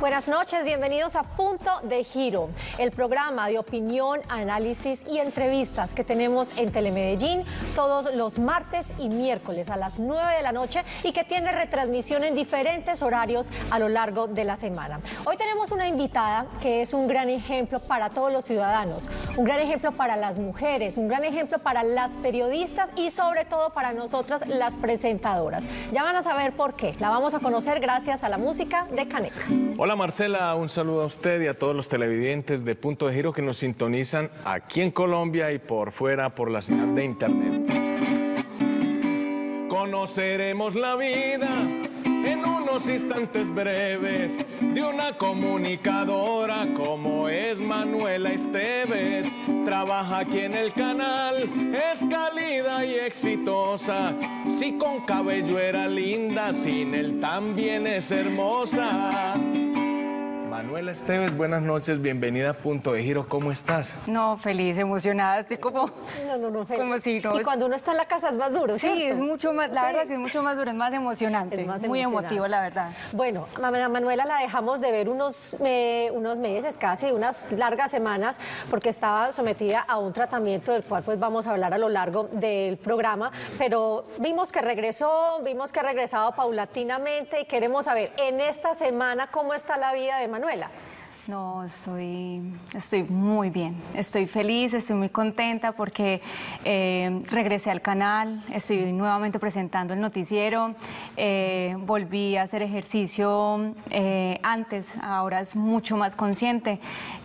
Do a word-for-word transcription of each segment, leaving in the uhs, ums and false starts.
Buenas noches, bienvenidos a Punto de Giro, el programa de opinión, análisis y entrevistas que tenemos en Telemedellín todos los martes y miércoles a las nueve de la noche y que tiene retransmisión en diferentes horarios a lo largo de la semana. Hoy tenemos una invitada que es un gran ejemplo para todos los ciudadanos, un gran ejemplo para las mujeres, un gran ejemplo para las periodistas y sobre todo para nosotras las presentadoras. Ya van a saber por qué, la vamos a conocer gracias a la música de Caneca. Hola Marcela, un saludo a usted y a todos los televidentes de Punto de Giro que nos sintonizan aquí en Colombia y por fuera por la señal de internet. Conoceremos la vida en unos instantes breves de una comunicadora como es Manuela Esteves. Trabaja aquí en el canal, es cálida y exitosa. Si con cabello era linda, sin él también es hermosa. Manuela Esteves, buenas noches, bienvenida a Punto de Giro, ¿cómo estás? No, feliz, emocionada, estoy como... No, no, no, feliz. Como si no... Y cuando uno está en la casa es más duro, ¿cierto? Sí, es mucho más, la sí. verdad sí es mucho más duro, es más emocionante, es más muy emocionante. emotivo, la verdad. Bueno, Manuela la dejamos de ver unos, eh, unos meses, casi unas largas semanas, porque estaba sometida a un tratamiento del cual pues vamos a hablar a lo largo del programa, pero vimos que regresó, vimos que ha regresado paulatinamente y queremos saber en esta semana cómo está la vida de Manuela. No, estoy, estoy muy bien, estoy feliz, estoy muy contenta porque eh, regresé al canal, estoy nuevamente presentando el noticiero, eh, volví a hacer ejercicio eh, antes, ahora es mucho más consciente,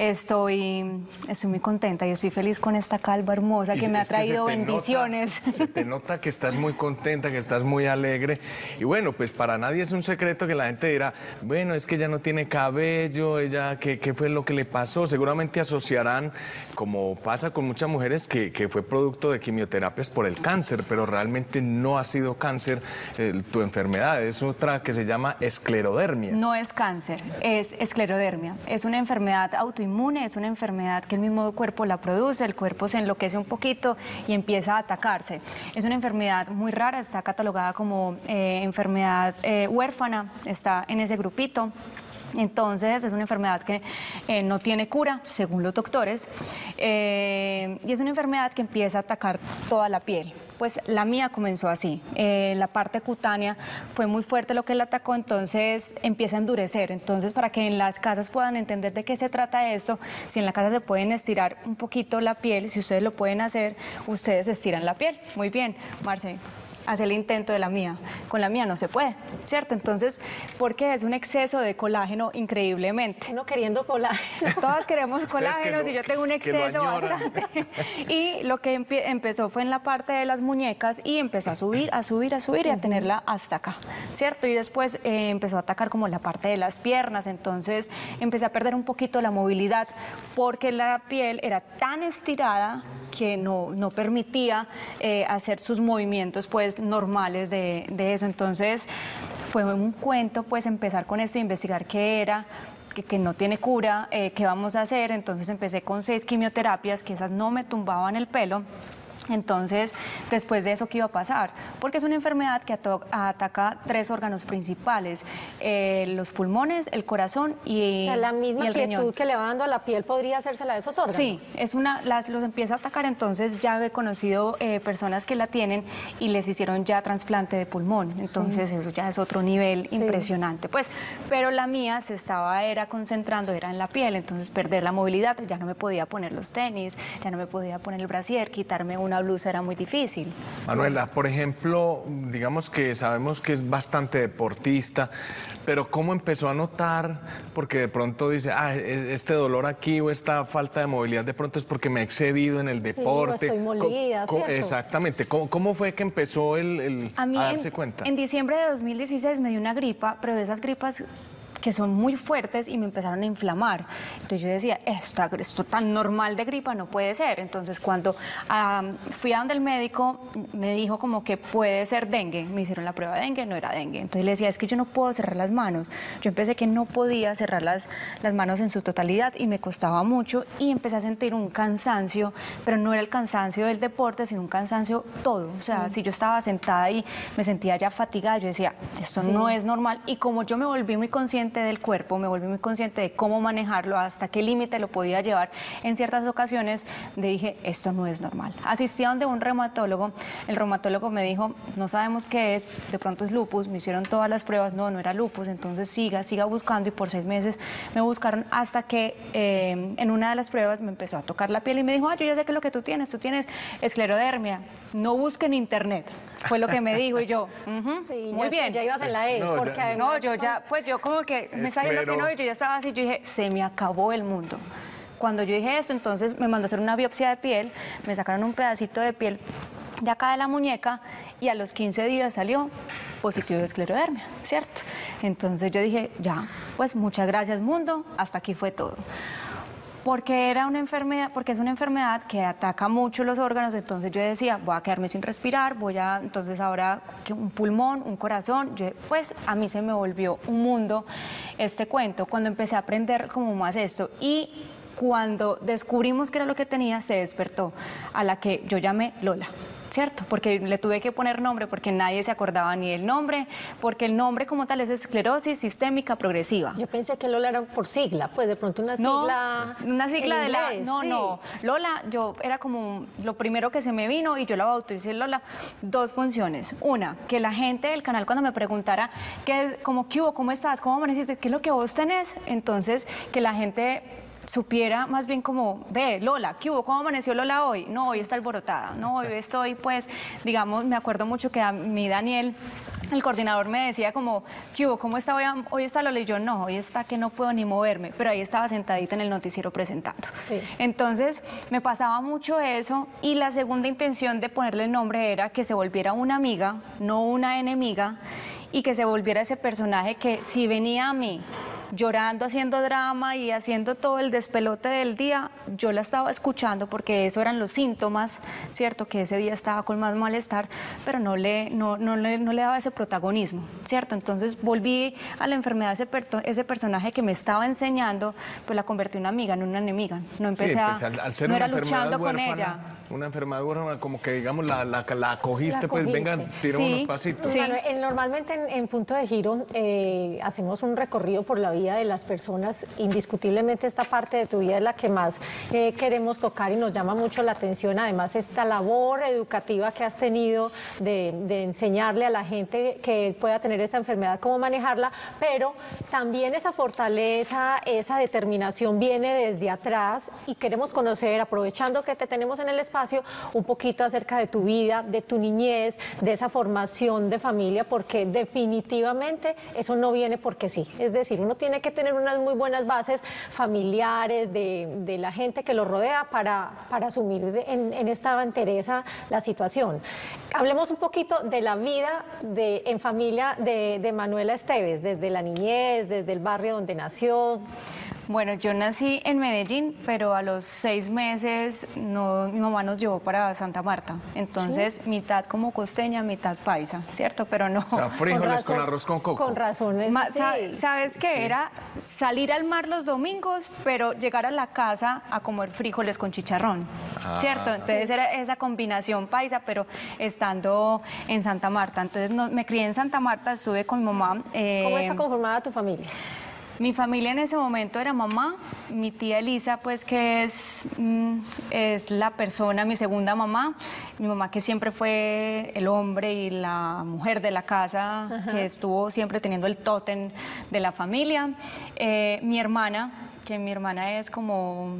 estoy, estoy muy contenta y estoy feliz con esta calva hermosa que me ha traído que se bendiciones. Nota, se te nota que estás muy contenta, que estás muy alegre y bueno, pues para nadie es un secreto que la gente dirá, bueno, es que ella no tiene cabello, ella... que ¿Qué, ¿Qué fue lo que le pasó? Seguramente asociarán, como pasa con muchas mujeres, que, que fue producto de quimioterapias por el cáncer, pero realmente no ha sido cáncer eh, tu enfermedad, es otra que se llama esclerodermia. No es cáncer, es esclerodermia. Es una enfermedad autoinmune, es una enfermedad que el mismo cuerpo la produce, el cuerpo se enloquece un poquito y empieza a atacarse. Es una enfermedad muy rara, está catalogada como eh, enfermedad eh, huérfana, está en ese grupito. Entonces es una enfermedad que eh, no tiene cura, según los doctores, eh, y es una enfermedad que empieza a atacar toda la piel. Pues la mía comenzó así, eh, la parte cutánea fue muy fuerte lo que la atacó, entonces empieza a endurecer. Entonces, para que en las casas puedan entender de qué se trata esto, si en la casa se pueden estirar un poquito la piel, si ustedes lo pueden hacer, ustedes estiran la piel. Muy bien, Marce. Hacer el intento de la mía. Con la mía no se puede, ¿cierto? Entonces, porque es un exceso de colágeno increíblemente. Uno queriendo colágeno. Todas queremos colágeno, si yo tengo un exceso bastante. Y lo que empezó fue en la parte de las muñecas y empezó a subir, a subir, a subir y a tenerla hasta acá, ¿cierto? Y después eh, empezó a atacar como la parte de las piernas, entonces empecé a perder un poquito la movilidad porque la piel era tan estirada que no, no permitía eh, hacer sus movimientos pues normales de, de eso. Entonces fue un cuento pues empezar con esto, investigar qué era, que, que no tiene cura, eh, qué vamos a hacer. Entonces empecé con seis quimioterapias, que esas no me tumbaban el pelo. Entonces, después de eso, ¿qué iba a pasar? Porque es una enfermedad que ataca tres órganos principales, eh, los pulmones, el corazón y, o sea, la misma y el quietud riñón. Que le va dando a la piel podría hacérsela de esos órganos. Sí, es una, las, los empieza a atacar, entonces ya he conocido eh, personas que la tienen y les hicieron ya trasplante de pulmón, entonces sí. Eso ya es otro nivel sí. Impresionante, pues, pero la mía se estaba, era concentrando, era en la piel, entonces perder la movilidad, ya no me podía poner los tenis, ya no me podía poner el brasier, quitarme una blusa era muy difícil. Manuela, por ejemplo, digamos que sabemos que es bastante deportista, pero ¿cómo empezó a notar? Porque de pronto dice, ah, este dolor aquí o esta falta de movilidad de pronto es porque me he excedido en el deporte. Sí, estoy molida, ¿Cómo, ¿cierto? Exactamente. ¿Cómo, cómo fue que empezó el, el, a, mí a darse en, cuenta? En diciembre de dos mil dieciséis me dio una gripa, pero de esas gripas que son muy fuertes y me empezaron a inflamar. Entonces yo decía, esto, esto tan normal de gripa no puede ser. Entonces cuando um, fui a donde el médico, me dijo como que puede ser dengue. Me hicieron la prueba de dengue, no era dengue. Entonces le decía, es que yo no puedo cerrar las manos. Yo empecé que no podía cerrar las, las manos en su totalidad y me costaba mucho y empecé a sentir un cansancio, pero no era el cansancio del deporte, sino un cansancio todo. O sea, sí. si yo estaba sentada y me sentía ya fatigada, yo decía, esto sí. no es normal. Y como yo me volví muy consciente consciente del cuerpo, me volví muy consciente de cómo manejarlo, hasta qué límite lo podía llevar en ciertas ocasiones, de dije, esto no es normal. Asistí a donde un reumatólogo, el reumatólogo me dijo, no sabemos qué es, de pronto es lupus, me hicieron todas las pruebas, no, no era lupus, entonces siga, siga buscando, y por seis meses me buscaron hasta que eh, en una de las pruebas me empezó a tocar la piel y me dijo, ah, yo ya sé que es lo que tú tienes, tú tienes esclerodermia, no busque en internet, fue lo que me dijo, y yo, uh-huh, sí, muy ya, bien. Ya ibas en la E, No, porque ya, además... No, yo ya, pues yo como que me está diciendo que no, y yo ya estaba así, yo dije, se me acabó el mundo. Cuando yo dije esto, entonces me mandó a hacer una biopsia de piel, me sacaron un pedacito de piel de acá de la muñeca y a los quince días salió positivo de esclerodermia, ¿cierto? Entonces yo dije, ya, pues muchas gracias mundo, hasta aquí fue todo. Porque era una enfermedad, porque es una enfermedad que ataca mucho los órganos, entonces yo decía, voy a quedarme sin respirar, voy a, entonces ahora que un pulmón, un corazón, yo, pues a mí se me volvió un mundo este cuento, cuando empecé a aprender como más esto, y cuando descubrimos que era lo que tenía, se despertó, a la que yo llamé Lola. ¿Cierto? Porque le tuve que poner nombre, porque nadie se acordaba ni del nombre, porque el nombre como tal es esclerosis sistémica progresiva. Yo pensé que Lola era por sigla, pues de pronto una sigla. No, una sigla de la. No, sí. no. Lola, yo era como lo primero que se me vino y yo la bauticé Lola. Dos funciones. Una, que la gente del canal cuando me preguntara, ¿qué, como, ¿qué hubo? ¿Cómo estás? ¿Cómo amaneciste? ¿Qué es lo que vos tenés? Entonces, que la gente supiera más bien como, ve, Lola, ¿qué hubo? ¿Cómo amaneció Lola hoy? No, hoy está alborotada, no, hoy estoy, pues, digamos, me acuerdo mucho que a mí Daniel, el coordinador, me decía como, ¿qué hubo? ¿Cómo está hoy? Hoy está Lola, y yo, no, hoy está que no puedo ni moverme, pero ahí estaba sentadita en el noticiero presentando. Sí. Entonces, me pasaba mucho eso, y la segunda intención de ponerle el nombre era que se volviera una amiga, no una enemiga, y que se volviera ese personaje que si venía a mí llorando, haciendo drama y haciendo todo el despelote del día, yo la estaba escuchando porque eso eran los síntomas, ¿cierto? Que ese día estaba con más malestar, pero no le, no, no le, no le daba ese protagonismo, ¿cierto? Entonces volví a la enfermedad, ese, per, ese personaje que me estaba enseñando, pues la convertí en una amiga, no en una enemiga. No empecé sí, a, pues, al, al ser no una era luchando huérfana, con ella. Una enfermedad huérfana, como que digamos la, la, la acogiste, La pues acogiste. vengan, tira Sí, unos pasitos. sí. Bueno, en- normalmente en, en Punto de Giro eh, hacemos un recorrido por la vida de las personas. Indiscutiblemente esta parte de tu vida es la que más eh, queremos tocar y nos llama mucho la atención. Además, esta labor educativa que has tenido de, de enseñarle a la gente que pueda tener esta enfermedad, cómo manejarla, pero también esa fortaleza, esa determinación viene desde atrás y queremos conocer, aprovechando que te tenemos en el espacio, un poquito acerca de tu vida, de tu niñez, de esa formación de familia, porque definitivamente eso no viene porque sí. Es decir, uno tiene que tener unas muy buenas bases familiares de, de la gente que lo rodea para, para asumir de, en, en esta entereza la situación. Hablemos un poquito de la vida de, en familia de, de Manuela Esteves, desde la niñez, desde el barrio donde nació. Bueno, yo nací en Medellín, pero a los seis meses no, mi mamá nos llevó para Santa Marta. Entonces, ¿sí? Mitad como costeña, mitad paisa, ¿cierto? Pero no. O sea, frijoles con, razón, con arroz con coco. Con razones. Ma- Sí. sa- ¿Sabes qué? Sí. Era salir al mar los domingos, pero llegar a la casa a comer frijoles con chicharrón, Ah. ¿cierto? Entonces era esa combinación paisa, pero estando en Santa Marta. Entonces no- me crié en Santa Marta, estuve con mi mamá. eh, ¿Cómo está conformada tu familia? Mi familia en ese momento era mamá, mi tía Elisa, pues que es, mm, es la persona, mi segunda mamá, mi mamá que siempre fue el hombre y la mujer de la casa, Ajá. que estuvo siempre teniendo el tótem de la familia, eh, mi hermana, que mi hermana es como...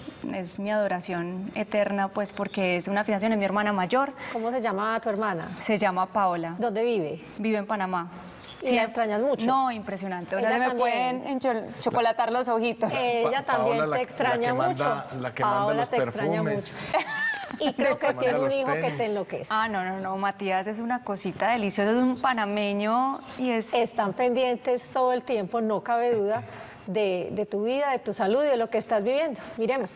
es mi adoración eterna, pues porque es una afiliación, es mi hermana mayor, ¿Cómo se llama tu hermana? se llama Paola, ¿Dónde vive? vive en Panamá. ¿Y la extrañas mucho? No, impresionante. O sea, Ella se me también. pueden encho- chocolatar los ojitos. Ella Pa- también Paola, la- te la extraña que mucho. manda- la que manda Paola los te extraña perfumes. mucho. Y creo que manda tiene un los hijo que tenis. te enloquece. Ah, no, no, no, Matías es una cosita deliciosa, es un panameño y es... Están pendientes todo el tiempo, no cabe duda, de, de tu vida, de tu salud y de lo que estás viviendo. Miremos.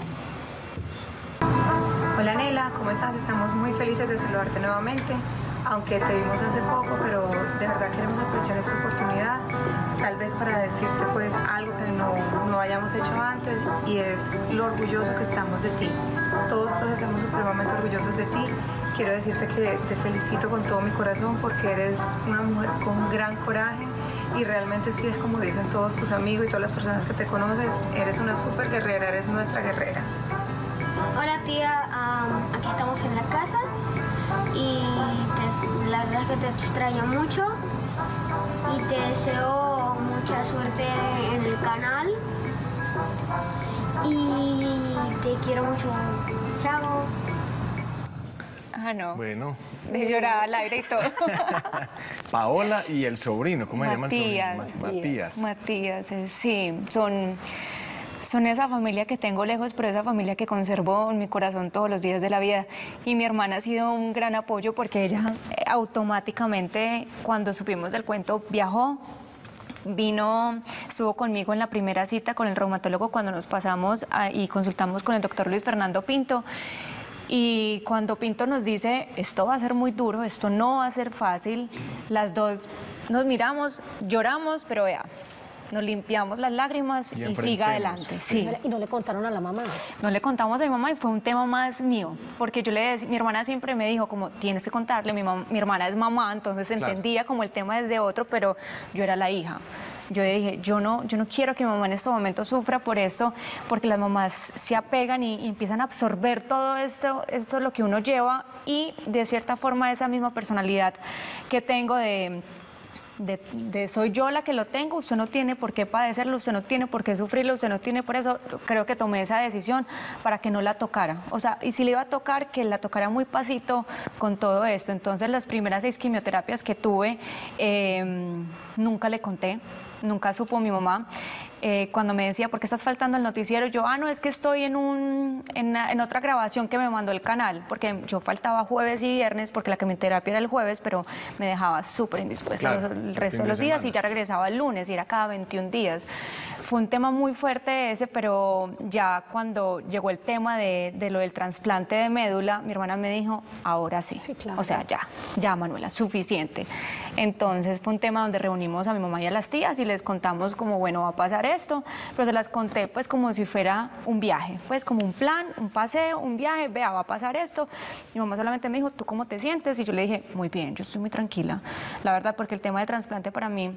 Hola Nela, ¿cómo estás? Estamos muy felices de saludarte nuevamente, aunque te vimos hace poco, pero de verdad queremos aprovechar esta oportunidad, tal vez para decirte pues algo que no, no hayamos hecho antes, y es lo orgulloso que estamos de ti. Todos, todos estamos supremamente orgullosos de ti. Quiero decirte que te felicito con todo mi corazón porque eres una mujer con gran coraje, y realmente sí es como dicen todos tus amigos y todas las personas que te conoces, eres una súper guerrera, eres nuestra guerrera. Hola tía, um, aquí estamos en la casa y te, la verdad es que te extraño mucho y te deseo mucha suerte en el canal y te quiero mucho. Chao. Ah, no. Bueno. De llorar al aire y todo. Paola y el sobrino, ¿cómo se llama el Matías. sobrino? Ma- Matías. Matías, eh, sí, son, son esa familia que tengo lejos, pero esa familia que conservo en mi corazón todos los días de la vida. Y mi hermana ha sido un gran apoyo porque ella eh, automáticamente, cuando supimos del cuento, viajó. Vino, estuvo conmigo en la primera cita con el reumatólogo cuando nos pasamos a, y consultamos con el doctor Luis Fernando Pinto. Y cuando Pinto nos dice, esto va a ser muy duro, esto no va a ser fácil, las dos nos miramos, lloramos, pero vea, nos limpiamos las lágrimas y, y siga adelante. Sí. Y no le contaron a la mamá. No le contamos a mi mamá y fue un tema más mío, porque yo le decía, mi hermana siempre me dijo como, tienes que contarle, mi, mam mi hermana es mamá, entonces Claro. entendía como el tema desde otro, pero yo era la hija. Yo dije, yo no, yo no quiero que mi mamá en este momento sufra por eso, porque las mamás se apegan y, y empiezan a absorber todo esto, esto es lo que uno lleva y de cierta forma esa misma personalidad que tengo de... De, de soy yo la que lo tengo, usted no tiene por qué padecerlo, usted no tiene por qué sufrirlo, usted no tiene por eso, creo que tomé esa decisión para que no la tocara, o sea, y si le iba a tocar, que la tocara muy pasito con todo esto. Entonces las primeras seis quimioterapias que tuve, eh, nunca le conté, nunca supo mi mamá. Eh, cuando me decía, ¿por qué estás faltando al noticiero? Yo, ah, no, es que estoy en, un, en, en otra grabación que me mandó el canal, porque yo faltaba jueves y viernes, porque la quimioterapia era el jueves, pero me dejaba súper indispuesta Claro, el el resto fin de de los días semana. y ya regresaba el lunes y era cada veintiún días. Fue un tema muy fuerte ese, pero ya cuando llegó el tema de, de lo del trasplante de médula, mi hermana me dijo, ahora sí. Sí, claro. O sea, ya, ya Manuela, suficiente. Entonces fue un tema donde reunimos a mi mamá y a las tías y les contamos como, bueno, va a pasar esto, pero se las conté pues como si fuera un viaje, pues como un plan, un paseo, un viaje, vea, va a pasar esto. Mi mamá solamente me dijo, ¿tú cómo te sientes? Y yo le dije, muy bien, yo estoy muy tranquila, la verdad, porque el tema del trasplante para mí,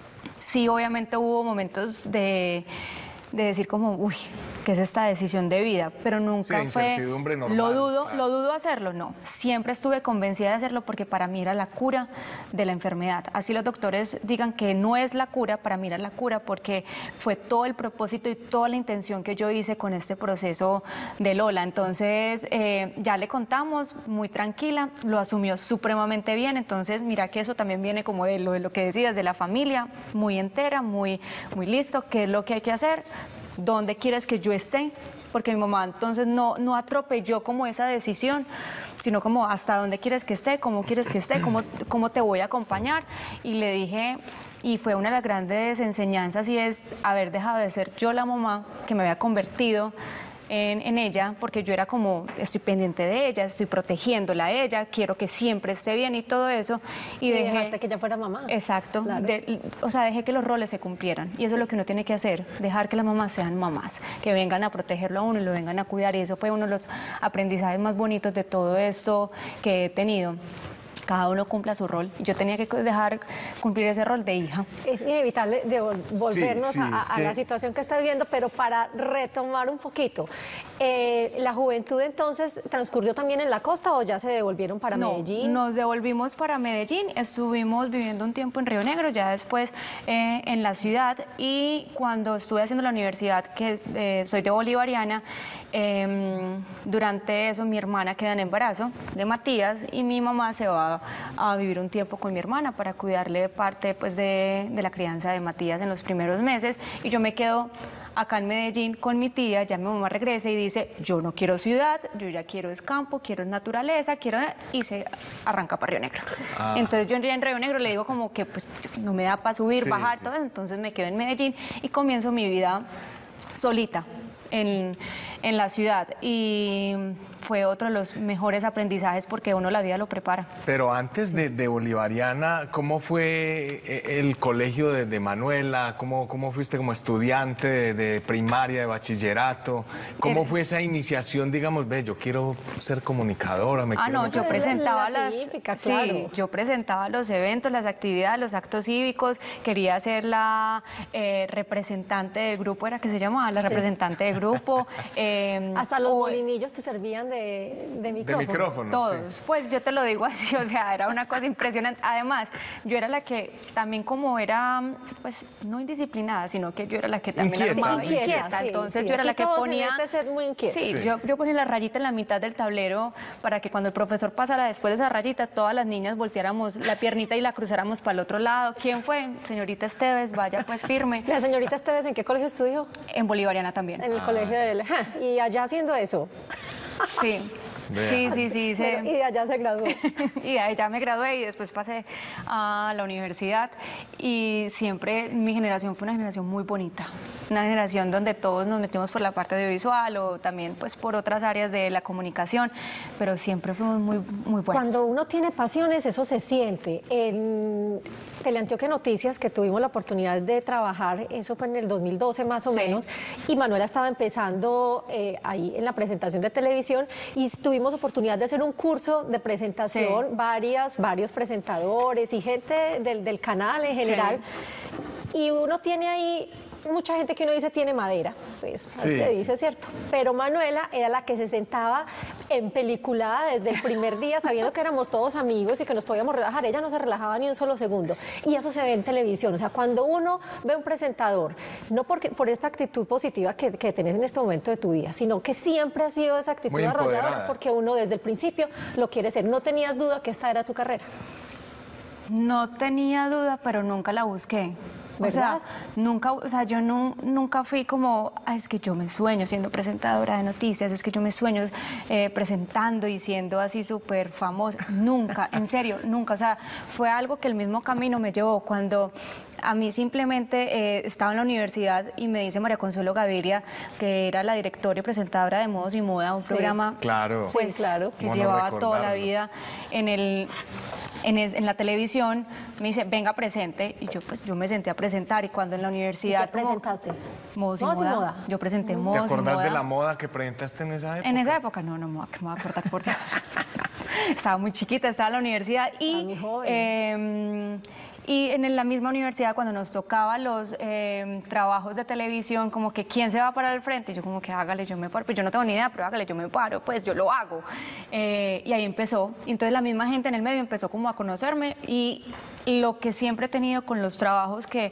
sí, obviamente hubo momentos de, de decir como, uy, ¿qué es esta decisión de vida? Pero nunca Sí, fue, incertidumbre normal, lo dudo, claro. lo dudo hacerlo, no. Siempre estuve convencida de hacerlo porque para mí era la cura de la enfermedad. Así los doctores digan que no es la cura, para mí era la cura porque fue todo el propósito y toda la intención que yo hice con este proceso de Lola. Entonces, eh, ya le contamos, muy tranquila, lo asumió supremamente bien. Entonces, mira que eso también viene como de lo, de lo que decías, de la familia, muy entera, muy, muy listo, qué es lo que hay que hacer, dónde quieres que yo esté, porque mi mamá entonces no, no atropelló como esa decisión, sino como hasta dónde quieres que esté, cómo quieres que esté, cómo, cómo te voy a acompañar. Y le dije, y fue una de las grandes enseñanzas, y es haber dejado de ser yo la mamá que me había convertido En, en ella, porque yo era como, estoy pendiente de ella, estoy protegiéndola a ella, quiero que siempre esté bien y todo eso. Y, Y dejé, dejaste que ella fuera mamá. Exacto, Claro. de- o sea, dejé que los roles se cumplieran y eso es lo que uno tiene que hacer, dejar que las mamás sean mamás, que vengan a protegerlo a uno y lo vengan a cuidar, y eso fue uno de los aprendizajes más bonitos de todo esto que he tenido. Cada uno cumpla su rol. Yo tenía que dejar cumplir ese rol de hija. Es inevitable de vol- volvernos sí, a, es a que- la situación que está viviendo, pero para retomar un poquito, eh, ¿la juventud entonces transcurrió también en la costa o ya se devolvieron para No, Medellín? nos devolvimos para Medellín, estuvimos viviendo un tiempo en Río Negro, ya después eh, en la ciudad, y cuando estuve haciendo la universidad, que eh, soy de Bolivariana, eh, durante eso mi hermana queda en embarazo de Matías y mi mamá se va a vivir un tiempo con mi hermana para cuidarle parte pues, de, de la crianza de Matías en los primeros meses, y yo me quedo acá en Medellín con mi tía. Ya mi mamá regresa y dice, yo no quiero ciudad, yo ya quiero es campo, quiero es naturaleza, quiero... y se arranca para Río Negro. Ah. Entonces yo en Río Negro le digo como que pues no me da para subir, Sí, bajar, sí, todo sí. eso, entonces me quedo en Medellín y comienzo mi vida solita. en, en la ciudad y fue otro de los mejores aprendizajes porque uno la vida lo prepara. Pero antes de, de Bolivariana, ¿cómo fue el colegio de, de Manuela? ¿Cómo, ¿Cómo fuiste como estudiante de, de primaria, de bachillerato? ¿Cómo Era... fue esa iniciación, digamos, ve, yo quiero ser comunicadora? Me ah, quiero no, yo presentaba la las... típica, claro. Sí, yo presentaba los eventos, las actividades, los actos cívicos, quería ser la eh, representante del grupo, era que se llamaba, la sí. representante del grupo. Eh, Hasta los o... molinillos te servían de De, de micrófono. De micrófono, todos. Sí. Pues yo te lo digo así, o sea, era una cosa impresionante. Además, yo era la que también como era, pues, no indisciplinada, sino que yo era la que también inquieta. armaba inquieta. inquieta. Sí, Entonces sí. yo era Aquí la que todos ponía... En este set muy inquieta. Sí, sí. Yo, yo ponía la rayita en la mitad del tablero para que cuando el profesor pasara después de esa rayita, todas las niñas volteáramos la piernita y la cruzáramos para el otro lado. ¿Quién fue? Señorita Esteves, vaya pues firme. La señorita Esteves, ¿en qué colegio estudió? En Bolivariana también. En el ah. colegio de él. Y allá haciendo eso. Sí. Vea. Sí, sí, sí. Se... Y de allá se graduó. Y de allá me gradué y después pasé a la universidad y siempre mi generación fue una generación muy bonita, una generación donde todos nos metimos por la parte audiovisual o también pues por otras áreas de la comunicación, pero siempre fuimos muy, muy buenos. Cuando uno tiene pasiones, eso se siente. En Teleantioquia Noticias, que tuvimos la oportunidad de trabajar, eso fue en el dos mil doce más o sí. menos, y Manuela estaba empezando eh, ahí en la presentación de televisión y tuvimos oportunidad de hacer un curso de presentación, sí. varias, varios presentadores y gente del, del canal en general, sí. y uno tiene ahí mucha gente que uno dice tiene madera, pues sí, se dice, sí. cierto, pero Manuela era la que se sentaba en peliculada desde el primer día, sabiendo que éramos todos amigos y que nos podíamos relajar. Ella no se relajaba ni un solo segundo, y eso se ve en televisión. O sea, cuando uno ve un presentador, no porque, por esta actitud positiva que, que tenés en este momento de tu vida, sino que siempre ha sido esa actitud arrolladora, es porque uno desde el principio lo quiere ser. ¿No tenías duda que esta era tu carrera? No tenía duda, pero nunca la busqué. ¿verdad? O sea, nunca, o sea, yo no, nunca fui como, ah, es que yo me sueño siendo presentadora de noticias, es que yo me sueño eh, presentando y siendo así súper famosa. Nunca, en serio, nunca. O sea, fue algo que el mismo camino me llevó. Cuando a mí simplemente eh, estaba en la universidad y me dice María Consuelo Gaviria, que era la directora y presentadora de Modos y Moda, un sí, programa claro. pues, sí, claro. que llevaba no toda la vida en el... En, es, en la televisión, me dice, venga, presente, y yo pues yo me senté a presentar, y cuando en la universidad... ¿Y qué presentaste? Modos y, moda. y moda. Yo presenté Modos y Moda. ¿Te acordás de la moda que presentaste en esa época? En esa época, no, no me voy a acordar por Dios. Estaba muy chiquita, estaba en la universidad, y... muy joven. Eh, Y en la misma universidad, cuando nos tocaba los eh, trabajos de televisión, como que ¿quién se va a parar al frente? Y yo como que hágale, yo me paro. Pues yo no tengo ni idea, pero hágale, yo me paro, pues yo lo hago. Eh, y ahí empezó. Y entonces la misma gente en el medio empezó como a conocerme. Y lo que siempre he tenido con los trabajos que,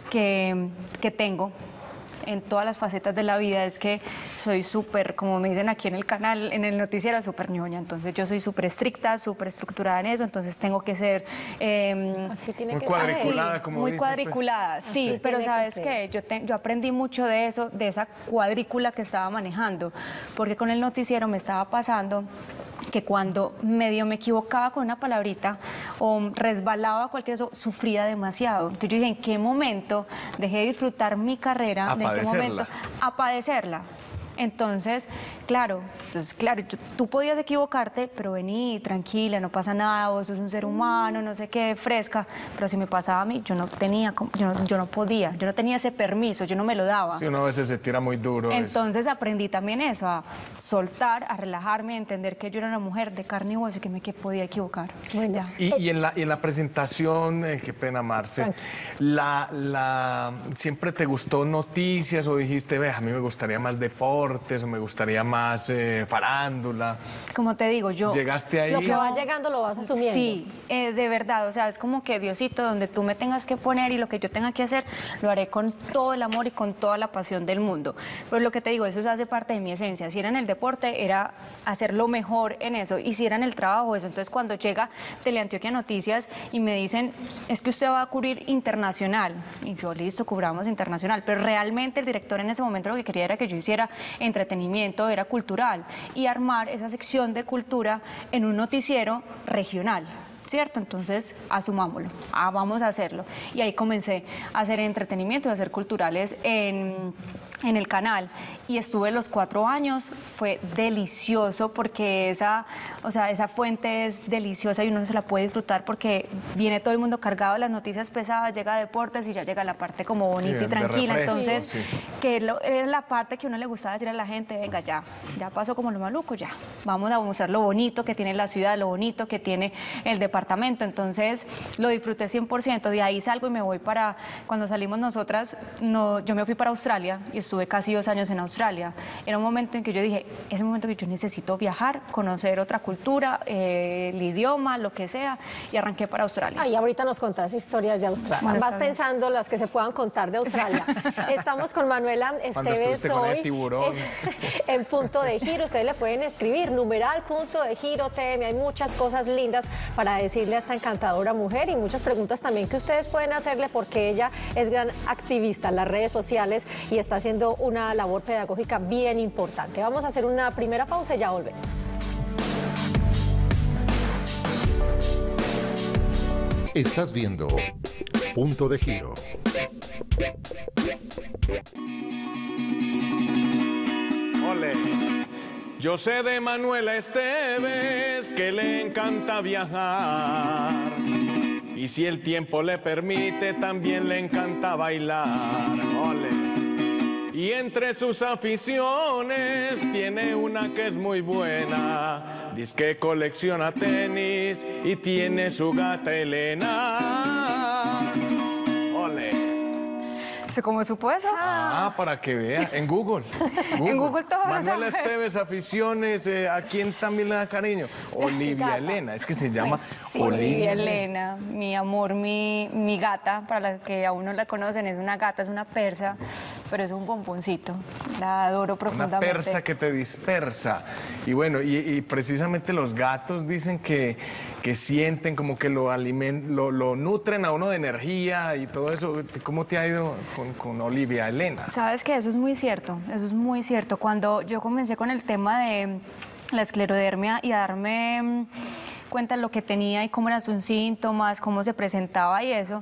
que, que tengo, en todas las facetas de la vida, es que soy súper, como me dicen aquí en el canal, en el noticiero, súper ñoña. Entonces yo soy súper estricta, súper estructurada en eso, entonces tengo que ser... Eh, Así tiene muy que cuadriculada, ser. como Muy dice, cuadriculada, pues. sí, Así pero tiene ¿sabes que qué? Yo, te, yo aprendí mucho de eso, de esa cuadrícula que estaba manejando, porque con el noticiero me estaba pasando que cuando medio me equivocaba con una palabrita o resbalaba cualquier eso, sufría demasiado. Entonces yo dije, ¿en qué momento dejé de disfrutar mi carrera? A ¿De en qué momento? A padecerla. Entonces, claro, entonces, claro, yo, tú podías equivocarte, pero vení, tranquila, no pasa nada, vos sos un ser humano, no sé qué, fresca, pero si me pasaba a mí, yo no tenía, yo no, yo no podía, yo no tenía ese permiso, yo no me lo daba. Sí, uno a veces se tira muy duro. Entonces eso. aprendí también eso, a soltar, a relajarme, a entender que yo era una mujer de carne y hueso y que me que podía equivocar. Bueno, ya. Y, y, en la, y en la presentación, eh, qué pena, Marce, la, la, ¿siempre te gustó noticias o dijiste, ve, a mí me gustaría más deporte? O me gustaría más eh, farándula? Como te digo, yo... ¿Llegaste ahí? Lo que va llegando lo vas asumiendo. Sí, eh, de verdad, o sea, es como que Diosito, donde tú me tengas que poner y lo que yo tenga que hacer, lo haré con todo el amor y con toda la pasión del mundo. Pero lo que te digo, eso hace parte de mi esencia. Si era en el deporte, era hacer lo mejor en eso. Y si era en el trabajo, eso. Entonces, cuando llega Teleantioquia Noticias y me dicen, es que usted va a cubrir internacional. Y yo, listo, cubramos internacional. Pero realmente el director en ese momento lo que quería era que yo hiciera entretenimiento, era cultural, y armar esa sección de cultura en un noticiero regional, ¿cierto? Entonces, asumámoslo, ah, vamos a hacerlo. Y ahí comencé a hacer entretenimiento, a hacer culturales en en el canal y estuve los cuatro años, fue delicioso porque esa, o sea, esa fuente es deliciosa y uno se la puede disfrutar porque viene todo el mundo cargado de las noticias pesadas, llega a deportes y ya llega la parte como bonita Sí, y tranquila, de refresco, entonces sí. que lo, era la parte que a uno le gustaba decir a la gente, venga ya, ya pasó como lo maluco, ya, vamos a mostrar lo bonito que tiene la ciudad, lo bonito que tiene el departamento, entonces lo disfruté cien por ciento, de ahí salgo y me voy para, cuando salimos nosotras, no, yo me fui para Australia y estuve casi dos años en Australia. Era un momento en que yo dije, es un momento que yo necesito viajar, conocer otra cultura, eh, el idioma, lo que sea, y arranqué para Australia. Ay, ahorita nos contás historias de Australia. Bueno, Vas está bien. pensando las que se puedan contar de Australia. Estamos con Manuela Cuando Esteves estuviste con el hoy tiburón. en, en Punto de Giro. Ustedes le pueden escribir, numeral Punto de Giro T M. Hay muchas cosas lindas para decirle a esta encantadora mujer y muchas preguntas también que ustedes pueden hacerle porque ella es gran activista en las redes sociales y está haciendo una labor pedagógica bien importante. Vamos a hacer una primera pausa y ya volvemos. Estás viendo Punto de Giro. Ole. Yo sé de Manuela Esteves que le encanta viajar. Y si el tiempo le permite, también le encanta bailar. Ole. Y entre sus aficiones tiene una que es muy buena. Dice que colecciona tenis y tiene su gata Elena. Ole. ¿Cómo supo eso? Ah, para que vea. En Google. En Google todo lo Manuela sabe. Esteves, aficiones. Eh, ¿A quién también le da cariño? Olivia Gata. Elena. Es que se llama Sí, Olivia. Elena, mi amor, mi, mi gata, para las que aún no la conocen, es una gata, es una persa, pero es un bomboncito. La adoro Una profundamente. persa que te dispersa. Y bueno, y, y precisamente los gatos dicen que, que sienten como que lo, alimen, lo, lo nutren a uno de energía y todo eso. ¿Cómo te ha ido con, con Olivia Elena? Sabes que eso es muy cierto, eso es muy cierto. Cuando yo comencé con el tema de la esclerodermia y darme mm, cuenta de lo que tenía y cómo eran sus síntomas, cómo se presentaba y eso,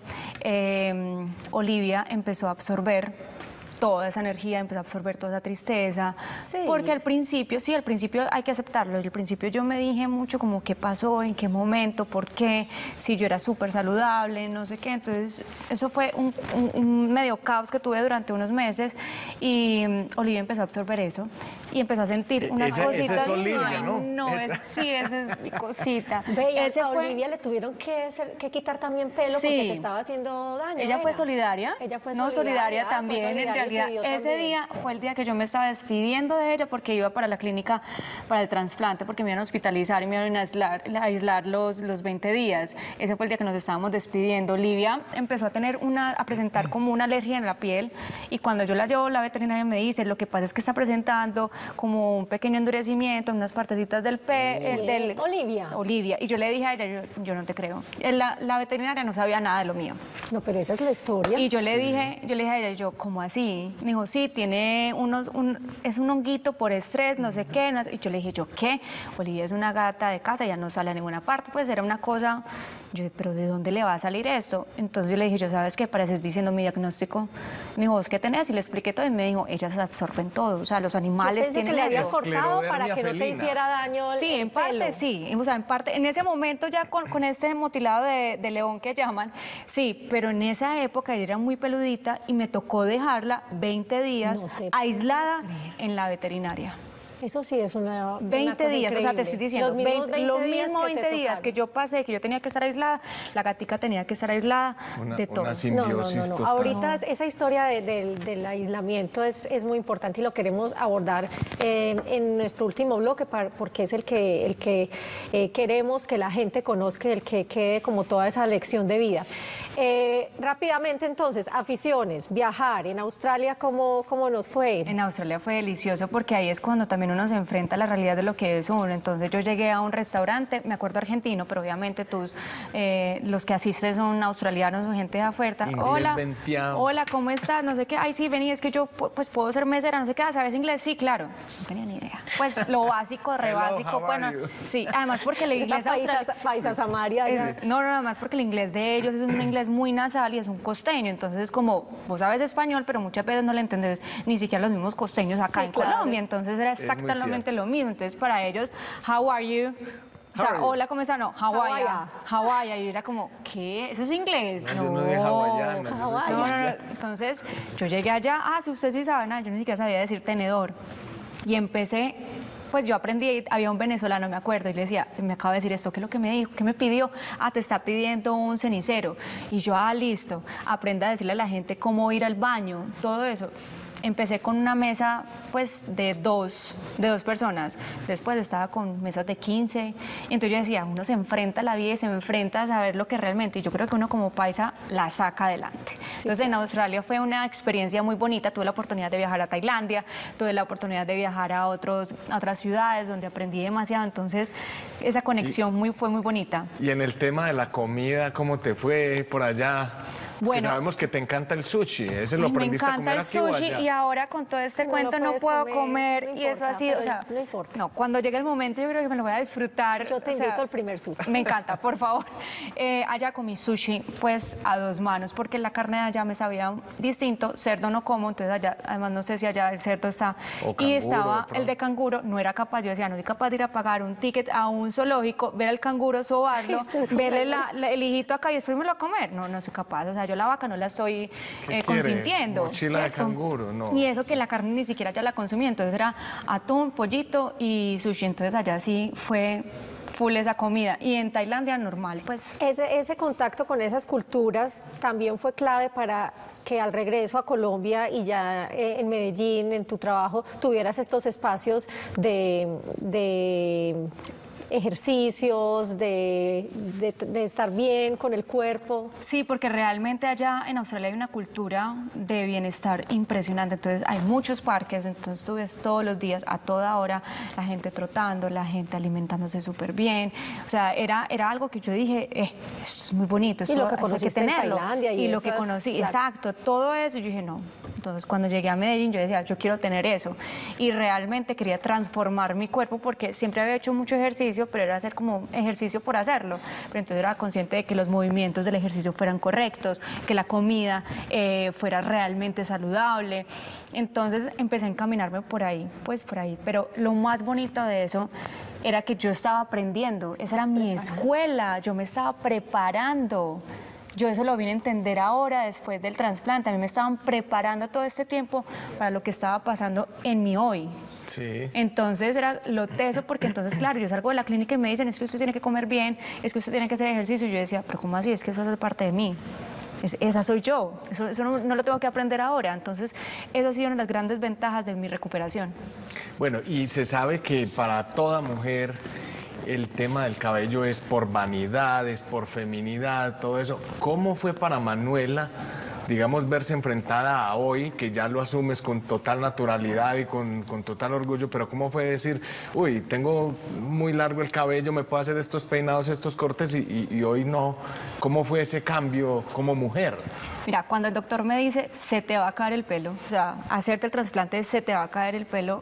eh, Olivia empezó a absorber toda esa energía, empezó a absorber toda esa tristeza, Sí. porque al principio, sí, al principio hay que aceptarlo, al principio yo me dije mucho como qué pasó, en qué momento, por qué, si yo era súper saludable, no sé qué, entonces eso fue un, un- un medio caos que tuve durante unos meses y mm, Olivia empezó a absorber eso y empezó a sentir unas Esa- esa cositas. es Olivia, Ay, ¿no? No, Esa. es- sí, esa es mi cosita. Ve, y Ese a fue- Olivia le tuvieron que, hacer- que quitar también pelo porque Sí. te estaba haciendo daño. Ella fue era. solidaria. Ella fue No, solidaria ah, fue también, solidaria en y realidad. pidió Ese también. día fue el día que yo me estaba despidiendo de ella porque iba para la clínica para el trasplante, porque me iban a hospitalizar y me iban a aislar, a aislar los, los veinte días. Ese fue el día que nos estábamos despidiendo. Olivia empezó a tener una, a presentar como una alergia en la piel y cuando yo la llevo, la veterinaria me dice, lo que pasa es que está presentando como un pequeño endurecimiento en unas partecitas del pe, eh, Sí. del Olivia. Olivia. Y yo le dije a ella, yo, yo no te creo. Eh, La, la veterinaria no sabía nada de lo mío. No, pero esa es la historia. Y yo le dije, yo le dije a ella, yo, ¿cómo así? Me dijo, sí, tiene unos, un, es un honguito por estrés, no sé qué. No sé. Y yo le dije, ¿yo qué? Olivia es una gata de casa, ya no sale a ninguna parte. Pues era una cosa, yo, pero ¿de dónde le va a salir esto? Entonces yo le dije, yo, ¿sabes qué? Pareces diciendo mi diagnóstico. Me dijo, ¿vos qué tenés? Y le expliqué todo y me dijo, ellas absorben todo. O sea, los Yo animales pensé que tienen le había eso. cortado para Esclerodermia que no te felina. hiciera daño el, Sí, el en parte pelo. sí, o sea, en parte, en ese momento ya con, con este mutilado de, de león que llaman, sí, pero en esa época ella era muy peludita y me tocó dejarla veinte días No te aislada en la veterinaria. Eso sí es una, una veinte cosa días, o sea, te increíble. estoy diciendo, Los mismos veinte los días mismos que te veinte días tocaron. que yo pasé, que yo tenía que estar aislada, la gatica tenía que estar aislada Una- de todo. una sim- No, no, no, Simbiosis no. total. Ahorita esa historia de- del, del aislamiento es, es muy importante y lo queremos abordar eh, en nuestro último bloque par- porque es el que, el que eh, queremos que la gente conozca, el que quede como toda esa lección de vida. Eh, rápidamente entonces, aficiones, viajar en Australia, ¿cómo, cómo nos fue? En Australia fue delicioso porque ahí es cuando también uno no se enfrenta a la realidad de lo que es uno. Entonces yo llegué a un restaurante, me acuerdo argentino, pero obviamente tus, eh, los que asisten son australianos o gente de afuera. Inglés Hola, venteado. hola, ¿cómo estás? No sé qué, ay sí, vení, es que yo pues puedo ser mesera, no sé qué, ¿sabes inglés? Sí, claro. No tenía ni idea. Pues lo básico, re Hello, básico, how bueno, are you? sí, además porque el inglés Paisa, australiano- paisa Samaria. ya. es- no, no, nada más porque el inglés de ellos es un inglés muy nasal y es un costeño, entonces es como, vos sabes español, pero muchas veces no le entendés ni siquiera los mismos costeños acá Sí, en claro. Colombia, entonces era muy exactamente cierto. lo mismo, entonces para ellos, how are you? O sea, How are you? hola, ¿cómo están? No, how are you? How How are you? Y yo era como, ¿qué? ¿Eso es inglés? No, yo no soy hawaiana, yo soy no, no, no. colombiana. Entonces, yo llegué allá, ah, si ustedes sí saben, ah, yo ni siquiera sabía decir tenedor. Y empecé, pues yo aprendí, había un venezolano, me acuerdo, y le decía, me acaba de decir esto, ¿qué es lo que me dijo? ¿Qué me pidió? Ah, te está pidiendo un cenicero. Y yo, ah, listo, aprenda a decirle a la gente cómo ir al baño, todo eso. Empecé con una mesa pues de dos, de dos personas, después estaba con mesas de quince, y entonces yo decía, uno se enfrenta a la vida y se enfrenta a saber lo que realmente, y yo creo que uno como paisa la saca adelante. Entonces en Australia fue una experiencia muy bonita, tuve la oportunidad de viajar a Tailandia, tuve la oportunidad de viajar a, otros, a otras ciudades donde aprendí demasiado, entonces esa conexión muy, fue muy bonita. Y en el tema de la comida, ¿cómo te fue por allá? Bueno. Que sabemos que te encanta el sushi, ¿ese lo Ay, me aprendiste a encanta comer el aquí o sushi allá? y ahora con todo este No cuento lo no puedes puedo comer, comer, no y eso ha importa, sido, o pero sea, no importa. no, cuando llegue el momento yo creo que me lo voy a disfrutar. Yo te o sea, invito al primer sushi. Me encanta, por favor. Eh, allá comí sushi pues a dos manos porque la carne de allá me sabía distinto, cerdo no como, entonces allá, además no sé si allá el cerdo está, O y canguro, de estaba pronto. el de canguro, no era capaz, yo decía, no soy capaz de ir a pagar un ticket a un zoológico, ver al canguro, sobarlo, verle la- la- el hijito acá y después me lo a comer, no, no soy capaz, o sea, yo la vaca no la estoy ¿Qué eh, quiere? consintiendo. Mochila de ¿cierto? canguro, no. Y eso que la carne ni siquiera ya la consumía, entonces era atún, pollito y sushi, entonces allá sí fue full esa comida, y en Tailandia normal, pues. Ese, ese contacto con esas culturas también fue clave para que al regreso a Colombia y ya eh, en Medellín, en tu trabajo, tuvieras estos espacios de, de ejercicios, de, de- de estar bien con el cuerpo. Sí, porque realmente allá en Australia hay una cultura de bienestar impresionante. Entonces hay muchos parques, entonces tú ves todos los días, a toda hora, la gente trotando, la gente alimentándose súper bien. O sea, era, era algo que yo dije, eh, esto es muy bonito, esto, Y lo que esto hay conociste en tenerlo. Tailandia y lo que esas- conocí, la- exacto, todo eso. Yo dije, no. Entonces cuando llegué a Medellín yo decía, yo quiero tener eso. Y realmente quería transformar mi cuerpo porque siempre había hecho mucho ejercicio, pero era hacer como ejercicio por hacerlo. Pero entonces era consciente de que los movimientos del ejercicio fueran correctos, que la comida eh, fuera realmente saludable. Entonces empecé a encaminarme por ahí, pues por ahí. Pero lo más bonito de eso era que yo estaba aprendiendo, esa era mi escuela, yo me estaba preparando. Yo eso lo vine a entender ahora, después del trasplante. A mí me estaban preparando todo este tiempo para lo que estaba pasando en mi hoy. Sí. Entonces era lo teso, porque entonces, claro, yo salgo de la clínica y me dicen, es que usted tiene que comer bien, es que usted tiene que hacer ejercicio. Y yo decía, pero ¿cómo así? Es que eso es parte de mí. Es- esa soy yo. Eso, eso no, no lo tengo que aprender ahora. Entonces, eso ha sido una de las grandes ventajas de mi recuperación. Bueno, y se sabe que para toda mujer el tema del cabello es por vanidad, es por feminidad, todo eso. ¿Cómo fue para Manuela, digamos, verse enfrentada a hoy, que ya lo asumes con total naturalidad y con, con total orgullo, pero cómo fue decir, uy, tengo muy largo el cabello, me puedo hacer estos peinados, estos cortes y, y- y hoy no? ¿Cómo fue ese cambio como mujer? Mira, cuando el doctor me dice, se te va a caer el pelo, o sea, hacerte el trasplante, se te va a caer el pelo,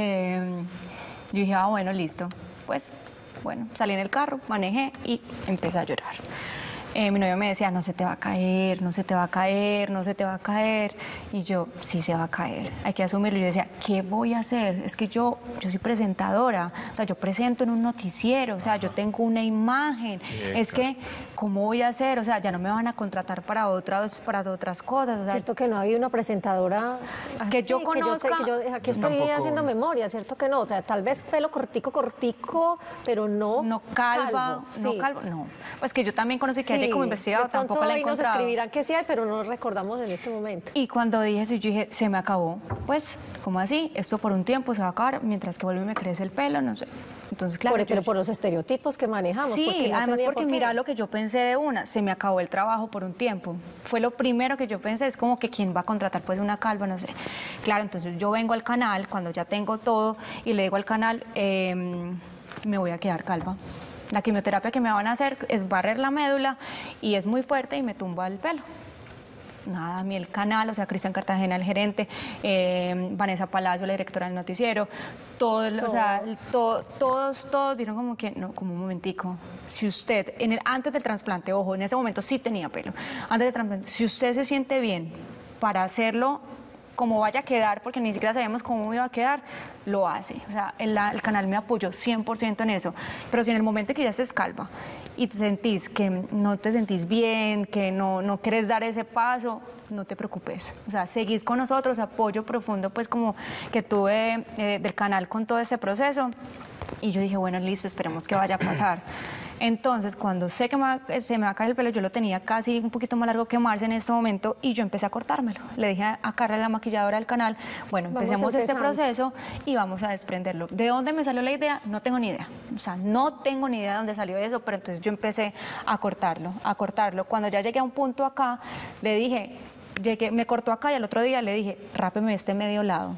eh, yo dije, ah, bueno, listo. Pues, bueno, salí en el carro, manejé y empecé a llorar. Eh, mi novio me decía, no se te va a caer, no se te va a caer, no se te va a caer. Y yo, sí se va a caer, hay que asumirlo. Y yo decía, ¿qué voy a hacer? Es que yo, yo soy presentadora, o sea, yo presento en un noticiero, o sea, yo tengo una imagen. Es que, ¿cómo voy a hacer? O sea, ya no me van a contratar para otras, para otras cosas. O sea, Cierto que no había una presentadora Que así, yo sé, conozca. que yo- aquí Yo estoy tampoco. haciendo memoria, ¿cierto que no? O sea, tal vez pelo cortico, cortico, pero no no calva, calvo, no sí. calvo, no. Pues que yo también conocí que Sí, haya como investigado, de pronto tampoco la he ahí nos encontrado. escribirán que sí hay, pero no recordamos en este momento. Y cuando dije eso, yo dije, se me acabó. Pues, ¿cómo así? Esto por un tiempo se va a acabar, mientras que vuelve y me crece el pelo, no sé. Entonces, claro. Por, yo- pero por los estereotipos que manejamos. Sí, porque no además tenía porque por qué. mira lo que yo pensé de una, se me acabó el trabajo por un tiempo. Fue lo primero que yo pensé, es como que quién va a contratar pues una calva, no sé. Claro, entonces yo vengo al canal cuando ya tengo todo y le digo al canal, eh, me voy a quedar calva. La quimioterapia que me van a hacer es barrer la médula y es muy fuerte y me tumba el pelo. Nada, a mí el canal, o sea, Cristian Cartagena, el gerente, eh, Vanessa Palacio, la directora del noticiero, todo, o sea, to- todos, todos dijeron como que, no, como un momentico, si usted, en el, antes del trasplante, ojo, en ese momento sí tenía pelo, antes del trasplante, si usted se siente bien para hacerlo, como vaya a quedar, porque ni siquiera sabíamos cómo iba a quedar, lo hace. O sea, el, el canal me apoyó cien por ciento en eso. Pero si en el momento que ya estés calva y te sentís que no te sentís bien, que no, no quieres dar ese paso, no te preocupes. O sea, seguís con nosotros, apoyo profundo, pues como que tuve eh, del canal con todo ese proceso. Y yo dije, bueno, listo, esperemos que vaya a pasar. Entonces, cuando sé que me va- se me va a caer el pelo, yo lo tenía casi un poquito más largo que Marce en este momento y yo empecé a cortármelo. Le dije a, a Carla, la maquilladora del canal, bueno, Vamos empecemos este empezando. proceso y vamos a desprenderlo. ¿De dónde me salió la idea? No tengo ni idea. O sea, no tengo ni idea de dónde salió eso, pero entonces yo empecé a cortarlo, a cortarlo. Cuando ya llegué a un punto acá, le dije, llegué, me cortó acá y al otro día le dije, rápeme este medio lado.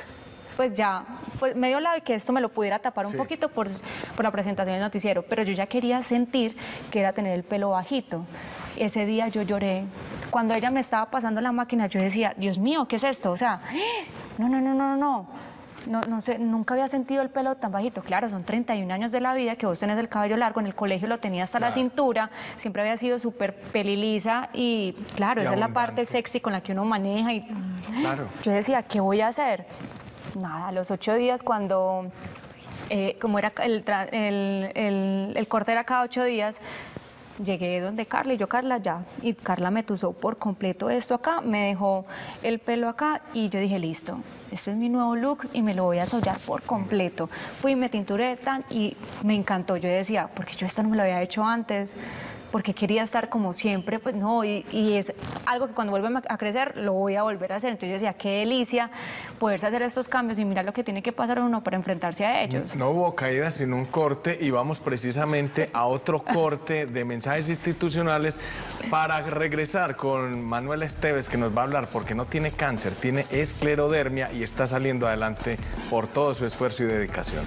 Pues ya, pues medio lado y que esto me lo pudiera tapar un Sí. poquito por, por la presentación del noticiero, pero yo ya quería sentir que era tener el pelo bajito. Ese día yo lloré. Cuando ella me estaba pasando la máquina, yo decía, Dios mío, ¿qué es esto? O sea, no, no, no, no, no. No, no sé, nunca había sentido el pelo tan bajito. Claro, son treinta y un años de la vida que vos tenés el cabello largo. En el colegio lo tenía hasta la Claro. cintura. Siempre había sido súper peliliza y, claro, Y esa es la parte abundante. sexy con la que uno maneja. Y Claro. yo decía, ¿qué voy a hacer? Nada, a los ocho días cuando, eh, como era el, tra- el, el- el corte era cada ocho días, llegué donde Carla y yo, Carla, ya. Y Carla me tuzó por completo esto acá, me dejó el pelo acá y yo dije, listo, este es mi nuevo look y me lo voy a sollar por completo. Fui, me tinturé tan y me encantó. Yo decía, porque yo esto no me lo había hecho antes, porque quería estar como siempre, pues no, y, y es algo que cuando vuelva a crecer lo voy a volver a hacer. Entonces yo decía, qué delicia poderse hacer estos cambios y mirar lo que tiene que pasar uno para enfrentarse a ellos. No hubo caída sino un corte y vamos precisamente a otro corte de mensajes institucionales para regresar con Manuela Esteves, que nos va a hablar porque no tiene cáncer, tiene esclerodermia y está saliendo adelante por todo su esfuerzo y dedicación.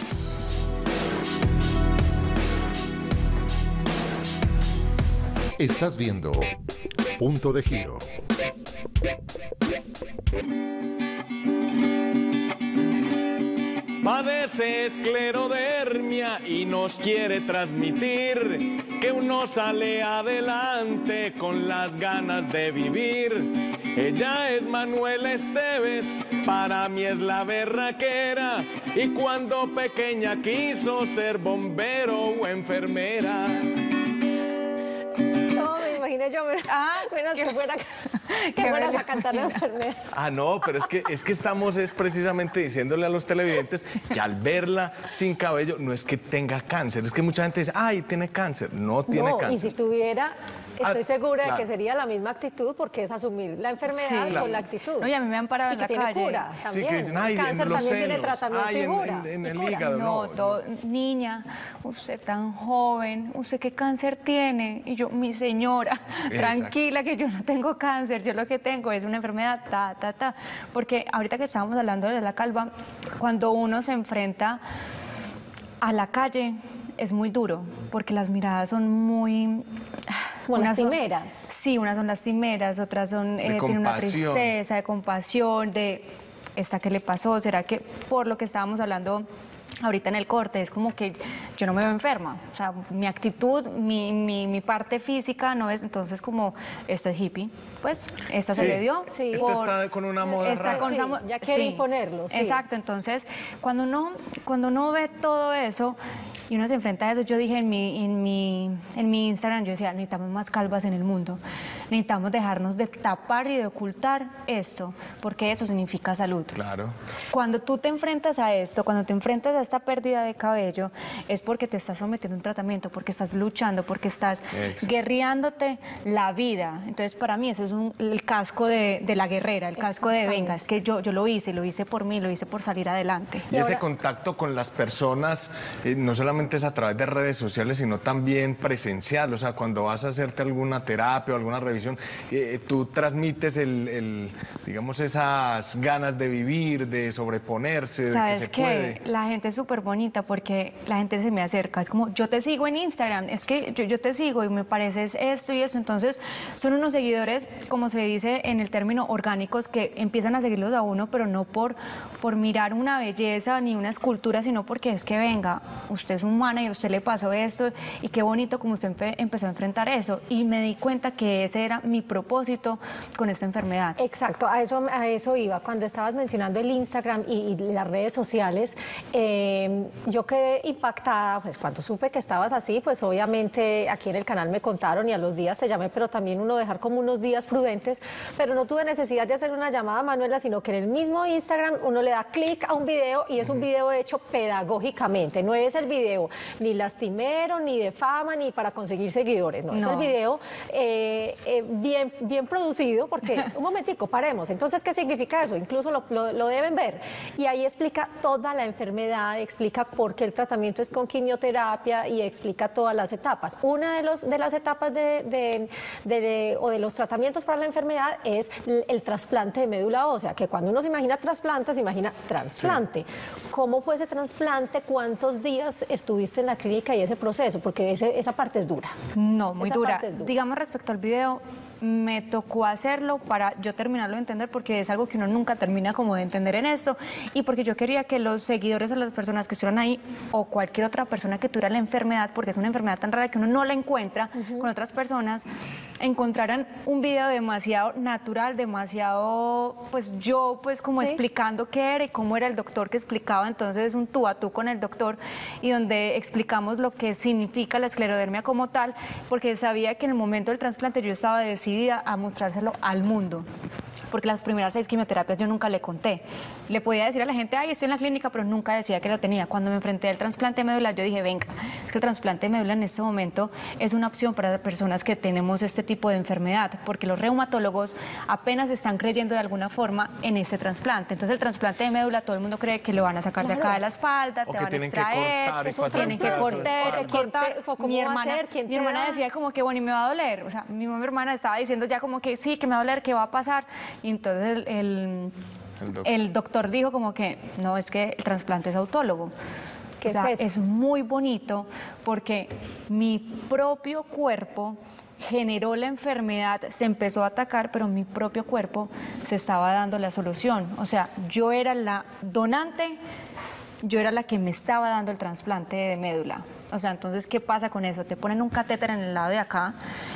Estás viendo Punto de Giro. Padece esclerodermia y nos quiere transmitir que uno sale adelante con las ganas de vivir. Ella es Manuela Esteves, para mí es la berraquera, y cuando pequeña quiso ser bombero o enfermera. No, me imaginé yo, menos, Ah, menos qué- que, fuera, que qué fueras bello. a cantar la enfermera. Ah, no, pero es que, es que estamos es precisamente diciéndole a los televidentes que al verla sin cabello no es que tenga cáncer, es que mucha gente dice, ay, tiene cáncer. No tiene No, cáncer. y si tuviera, estoy Ah, segura claro. de que sería la misma actitud porque es asumir la enfermedad Sí. con la actitud. No, y a mí me han parado Y en que la tiene calle. cura Sí, también. que dicen, ay, el cáncer en los también tiene senos, tratamiento ay, y en- cura. en- en y el cura. hígado. No, no, todo- niña, usted tan joven, ¿usted qué cáncer tiene? Y yo, mi señora, tranquila que yo no tengo cáncer, yo lo que tengo es una enfermedad, ta, ta, ta. Porque ahorita que estábamos hablando de la calva, cuando uno se enfrenta a la calle, es muy duro, porque las miradas son muy... Como unas son- lastimeras. Sí, unas son lastimeras, otras son, eh, tienen una compasión. tristeza, de compasión, de esta que le pasó, será que por lo que estábamos hablando ahorita en el corte, es como que yo no me veo enferma, o sea, mi actitud, mi, mi, mi parte física no es, entonces como, esta es hippie, pues, esta se Sí. le dio. Sí. Esta está con una moda Está rara. con Sí, una mo- ya quiere imponerlo, sí. Exacto, entonces, cuando uno, cuando uno ve todo eso, y uno se enfrenta a eso. Yo dije en mi, en mi, en mi Instagram, yo decía, necesitamos más calvas en el mundo, necesitamos dejarnos de tapar y de ocultar esto, porque eso significa salud. Claro. Cuando tú te enfrentas a esto, cuando te enfrentas a esta pérdida de cabello, es porque te estás sometiendo a un tratamiento, porque estás luchando, porque estás Exacto. guerreándote la vida. Entonces, para mí ese es un, el casco de, de la guerrera, el casco de venga, es que yo, yo lo hice, lo hice por mí, lo hice por salir adelante. Y, y ese ahora... contacto con las personas, eh, no solamente es a través de redes sociales, sino también presencial, o sea, cuando vas a hacerte alguna terapia o alguna revisión, eh, tú transmites el, el, digamos, esas ganas de vivir, de sobreponerse, ¿Sabes de que se qué? puede. La gente es súper bonita porque la gente se me acerca, es como, yo te sigo en Instagram, es que yo, yo te sigo y me pareces esto y eso, entonces son unos seguidores, como se dice en el término, orgánicos, que empiezan a seguirlos a uno, pero no por, por mirar una belleza ni una escultura, sino porque es que venga, usted es humana y a usted le pasó esto y qué bonito como usted empe empezó a enfrentar eso, y me di cuenta que ese era mi propósito con esta enfermedad. Exacto, a eso, a eso iba. Cuando estabas mencionando el Instagram y, y las redes sociales, eh, yo quedé impactada, pues cuando supe que estabas así, pues obviamente aquí en el canal me contaron y a los días te llamé, pero también uno dejar como unos días prudentes, pero no tuve necesidad de hacer una llamada, Manuela, sino que en el mismo Instagram uno le da clic a un video y es un video hecho pedagógicamente, no es el video ni lastimero, ni de fama, ni para conseguir seguidores, no, no. es el video eh, eh, bien, bien producido, porque, un momentico, paremos, entonces, ¿qué significa eso? Incluso lo, lo, lo deben ver, y ahí explica toda la enfermedad, explica por qué el tratamiento es con quimioterapia y explica todas las etapas. Una de, los, de las etapas de, de, de, de, o de los tratamientos para la enfermedad es el, el trasplante de médula ósea, que cuando uno se imagina trasplante, se imagina trasplante. Sí. ¿Cómo fue ese trasplante? ¿Cuántos días estuviste en la clínica y ese proceso? Porque ese, esa parte es dura. No, muy dura. dura. Digamos, respecto al video, me tocó hacerlo para yo terminarlo de entender, porque es algo que uno nunca termina como de entender en esto, y porque yo quería que los seguidores o las personas que estuvieran ahí, o cualquier otra persona que tuviera la enfermedad, porque es una enfermedad tan rara que uno no la encuentra uh-huh. con otras personas, encontraran un video demasiado natural, demasiado, pues yo pues como ¿Sí? explicando qué era y cómo era el doctor que explicaba, entonces un tú a tú con el doctor, y donde explicamos lo que significa la esclerodermia como tal, porque sabía que en el momento del trasplante yo estaba decidida a mostrárselo al mundo, porque las primeras seis quimioterapias yo nunca le conté. Le podía decir a la gente, ay, estoy en la clínica, pero nunca decía que lo tenía. Cuando me enfrenté al trasplante de médula, yo dije, venga, es que el trasplante de médula en este momento es una opción para personas que tenemos este tipo de enfermedad, porque los reumatólogos apenas están creyendo de alguna forma en este trasplante. Entonces el trasplante de médula, todo el mundo cree que lo van a sacar claro. de acá de la espalda, o te que van a extraer, que cortar, tienen que cortar, cortar. Mi hermana, mi hermana da? decía como que, bueno, y me va a doler. O sea, mi mamá, mi hermana estaba diciendo ya como que sí, que me va a doler, que va a pasar. Y entonces el, el, el, doctor. el doctor dijo como que no, es que el trasplante es autólogo. ¿Qué o sea, es eso? Es muy bonito porque mi propio cuerpo generó la enfermedad, se empezó a atacar, pero mi propio cuerpo se estaba dando la solución. O sea, yo era la donante, yo era la que me estaba dando el trasplante de médula. O sea, entonces, ¿qué pasa con eso? Te ponen un catéter en el lado de acá,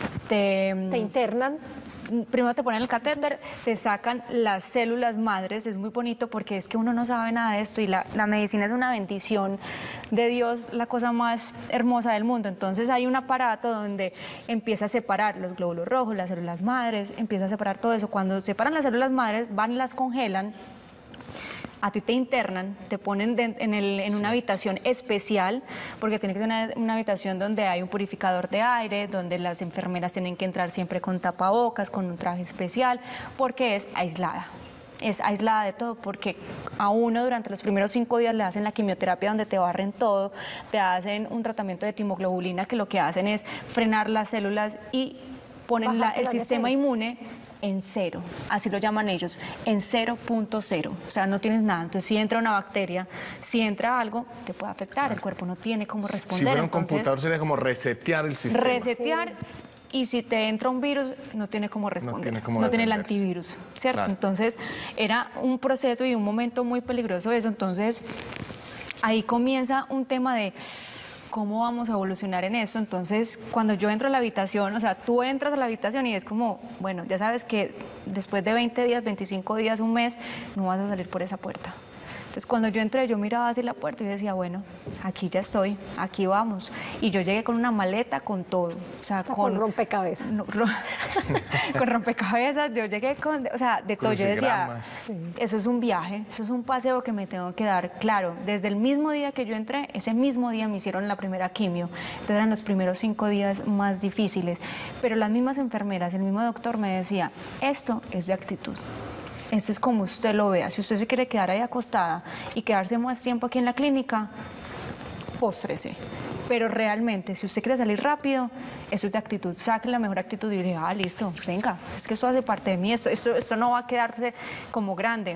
te... ¿Te internan? Primero te ponen el catéter, te sacan las células madres, es muy bonito porque es que uno no sabe nada de esto y la, la medicina es una bendición de Dios, la cosa más hermosa del mundo. Entonces hay un aparato donde empieza a separar los glóbulos rojos, las células madres, empieza a separar todo eso. Cuando separan las células madres, van y las congelan, a ti te internan, te ponen de, en, el, en una habitación especial, porque tiene que ser una, una habitación donde hay un purificador de aire, donde las enfermeras tienen que entrar siempre con tapabocas, con un traje especial, porque es aislada. Es aislada de todo, porque a uno durante los primeros cinco días le hacen la quimioterapia donde te barren todo, te hacen un tratamiento de timoglobulina que lo que hacen es frenar las células y ponen la, el sistema defensas. inmune en cero, así lo llaman ellos, en cero punto cero, o sea, no tienes nada. Entonces, si entra una bacteria, si entra algo, te puede afectar, claro. El cuerpo no tiene cómo responder. Si fuera un Entonces, computador sería como resetear el sistema. Resetear, sí. Y si te entra un virus, no tiene cómo responder, no tiene, cómo no tiene el antivirus, ¿cierto? Claro. Entonces, era un proceso y un momento muy peligroso eso, entonces, ahí comienza un tema de... ¿Cómo vamos a evolucionar en esto? Entonces, cuando yo entro a la habitación, o sea, tú entras a la habitación y es como, bueno, ya sabes que después de veinte días, veinticinco días, un mes, no vas a salir por esa puerta. Entonces cuando yo entré, yo miraba hacia la puerta y decía, bueno, aquí ya estoy, aquí vamos. Y yo llegué con una maleta, con todo. O sea, con, con rompecabezas. No, ro con rompecabezas, yo llegué con, o sea, de todo. Yo decía, sí. Eso es un viaje, eso es un paseo que me tengo que dar. Claro, desde el mismo día que yo entré, ese mismo día me hicieron la primera quimio. Entonces eran los primeros cinco días más difíciles. Pero las mismas enfermeras, el mismo doctor me decía, esto es de actitud. Esto es como usted lo vea. Si usted se quiere quedar ahí acostada y quedarse más tiempo aquí en la clínica, póstrese. Pero realmente, si usted quiere salir rápido, eso es de actitud. Saque la mejor actitud y diga, ah, listo, venga, es que eso hace parte de mí, esto, esto, esto no va a quedarse como grande.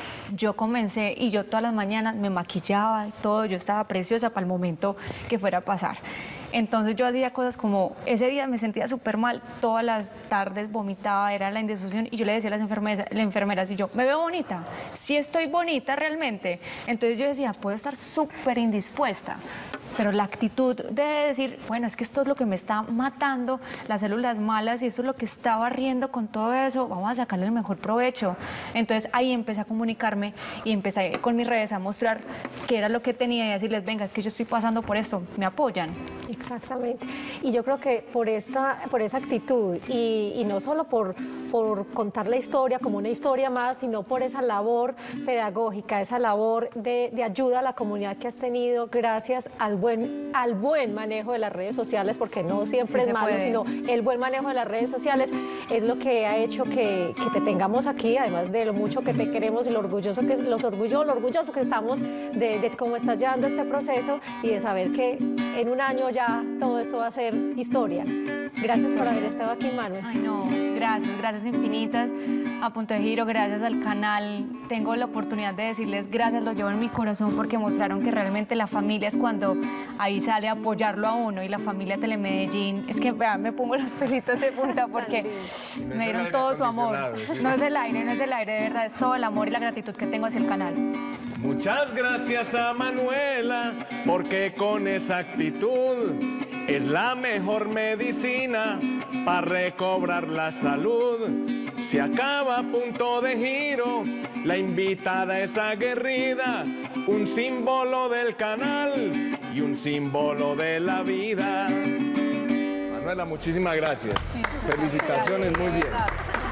Yo comencé y yo todas las mañanas me maquillaba y todo, yo estaba preciosa para el momento que fuera a pasar. Entonces yo hacía cosas como, ese día me sentía súper mal, todas las tardes vomitaba, era la indisposición, y yo le decía a las enfermeras, las enfermeras y yo, ¿me veo bonita? Sí estoy bonita realmente. Entonces yo decía, puedo estar súper indispuesta, pero la actitud de decir, bueno, es que esto es lo que me está matando, las células malas, y esto es lo que está barriendo con todo eso, vamos a sacarle el mejor provecho. Entonces ahí empecé a comunicarme y empecé con mis redes a mostrar qué era lo que tenía y decirles, venga, es que yo estoy pasando por esto, ¿me apoyan? Exactamente. Y yo creo que por esta, por esa actitud, y, y no solo por, por contar la historia como una historia más, sino por esa labor pedagógica, esa labor de, de ayuda a la comunidad que has tenido gracias al buen, al buen manejo de las redes sociales, porque no siempre Sí es malo, puede. sino el buen manejo de las redes sociales es lo que ha hecho que, que te tengamos aquí, además de lo mucho que te queremos y lo orgulloso que, los orgullo, lo orgulloso que estamos de, de cómo estás llevando este proceso y de saber que en un año ya todo esto va a ser historia. Gracias por haber estado aquí, Manuel. Ay, no, gracias, gracias infinitas a Punto de Giro, gracias al canal. Tengo la oportunidad de decirles gracias, lo llevo en mi corazón porque mostraron que realmente la familia es cuando ahí sale a apoyarlo a uno, y la familia Telemedellín, es que vean, me pongo los pelitos de punta porque No me es el dieron aire todo su amor. acondicionado, ¿sí? No es el aire, no es el aire, de verdad, es todo el amor y la gratitud que tengo hacia el canal. Muchas gracias a Manuela, porque con esa actitud es la mejor medicina para recobrar la salud. Se acaba Punto de Giro, la invitada es aguerrida, un símbolo del canal y un símbolo de la vida. Manuela, muchísimas gracias. Sí, Felicitaciones, muy bien. gracias.